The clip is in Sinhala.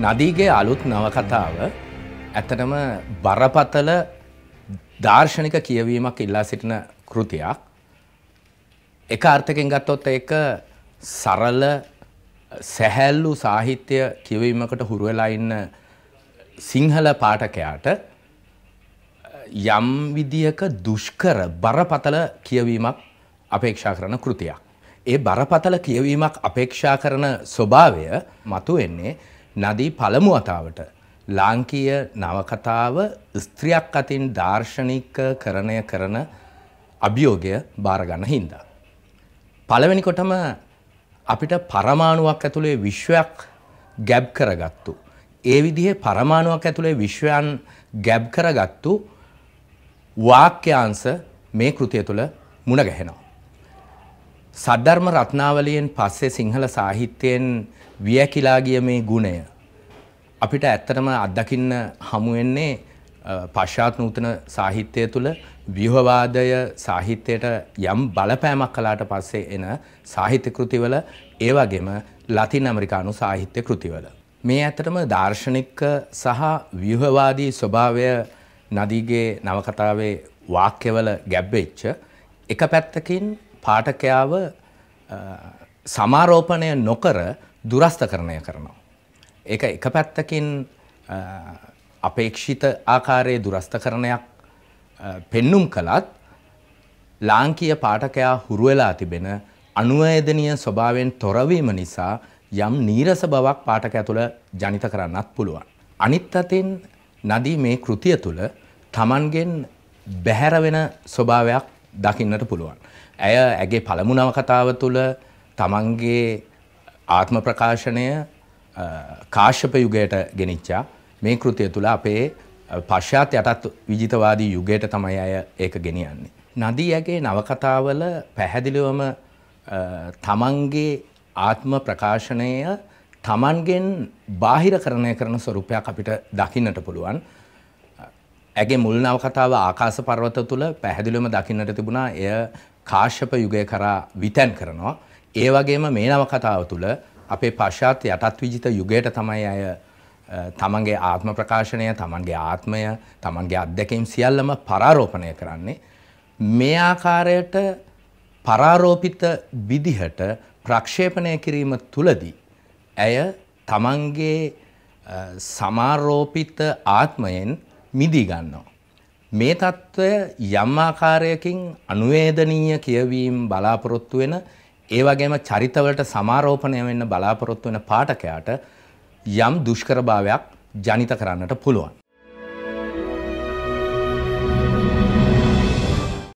නදීගේ අලුත් නවකතාව ඇත්තටම බරපතල දාර්ශනික කියවීමක් ඉල්ලා සිටින කෘතියක්. එක අර්ථකින් ගත්තොත් ඒක සරල සැහැල්ලු සාහිත්‍ය කියවීමකට හුරු වෙලා ඉන්න සිංහල පාඨකයාට යම් විදියක දුෂ්කර බරපතල කියවීමක් අපේක්ෂා කරන කෘතියක්. ඒ බරපතල කියවීමක් අපේක්ෂා කරන ස්වභාවය මතුවෙන්නේ නදී පළමු වතාවට ලාංකීය නවකතාව ස්ත්‍රියක් අතින් දාර්ශනිකකරණය කරන අභියෝගය බාර ගන්න හින්දා. පළවෙනි කොටම අපිට පරමාණුවක් ඇතුලේ විශ්වයක් ගැබ් කරගත්තු. ඒ විදිහේ පරමාණුවක් ඇතුලේ විශ්වයන් ගැබ් කරගත්තු වාක්‍යාංශ මේ කෘතිය තුළ මුණ ගැහෙනවා. සද්ධර්ම රත්නාවලියෙන් පස්සේ සිංහල සාහිත්‍යයෙන් වියකිලා ගිය මේ ගුණය අපිට ඇත්තටම අත්දකින්න හමු වෙන්නේ පශ්චාත් නූතන සාහිත්‍යය තුළ ව්‍යුහවාදය සාහිත්‍යයට යම් බලපෑමක් කළාට පස්සේ එන සාහිත්‍ය කෘතිවල ඒ වගේම ලතින් ඇමරිකානු සාහිත්‍ය කෘතිවල මේ ඇත්තටම දාර්ශනික සහ ව්‍යුහවාදී ස්වභාවය නදීගේ නවකතාවේ වාක්‍යවල ගැබ්වෙච්ච එක පැත්තකින් පාඨකයාව සමාරෝපණය නොකර දුරස්ථකරණය කරනවා. ඒක එක පැත්තකින් අපේක්ෂිත ආකාරයේ දුරස්ථකරණයක් පෙන්눔 කළත් ලාංකීය පාඨකයා හුරු වෙලා තිබෙන අනුවේදනීය ස්වභාවයෙන් තොරවීම නිසා යම් නීරස බවක් පාඨකයා තුළ ජනිත කරන්නත් පුළුවන්. අනිත් අතින් නදී මේ කෘතිය තුළ Tamanගෙන් බැහැර වෙන ස්වභාවයක් දකින්නට පුළුවන්. ඇය ඇගේ පළමු නවකතාව තුළ තමන්ගේ ආත්ම ප්‍රකාශනය කාශ්‍යප යුගයට ගෙනිච්චා. මේ කෘතිය තුළ අපේ පශ්චාත් යටත් විජිතවාදී යුගයට තමයි අය ඒක ගෙනියන්නේ. නදී ඇගේ නවකතාවල පැහැදිලිවම තමන්ගේ ආත්ම ප්‍රකාශනය තමන්ගෙන් බාහිරකරණය කරන ස්වරූපයක් අපිට දකින්නට පුළුවන්. ඇගේ මුල් නවකතාව ආකාශ පර්වත තුළ පැහැදිලිවම දකින්නට තිබුණා එය කාශ්‍යප යුගය කරා විතැන් කරනවා. ඒ වගේම මේ නවකතාව තුළ අපේ පශ්චාත් යටත් විජිත යුගයට තමයි අය තමන්ගේ ආත්ම ප්‍රකාශනය, තමන්ගේ ආත්මය, තමන්ගේ අත්දැකීම් සියල්ලම පරාරෝපණය කරන්නේ. මේ ආකාරයට පරාරෝපිත විදිහට ප්‍රක්ෂේපණය කිරීම තුළදී ඇය තමන්ගේ සමාරෝපිත ආත්මයෙන් මිදී ගන්නවා. මේ తত্ত্বය යම් ආකාරයකින් අනුවේදනීය කියවීම බලාපොරොත්තු වෙන ඒ වගේම චරිතවලට සමාරෝපණය වෙන්න බලාපොරොත්තු වෙන පාඨකයාට යම් දුෂ්කරභාවයක් ජනිත කරන්නට පුළුවන්.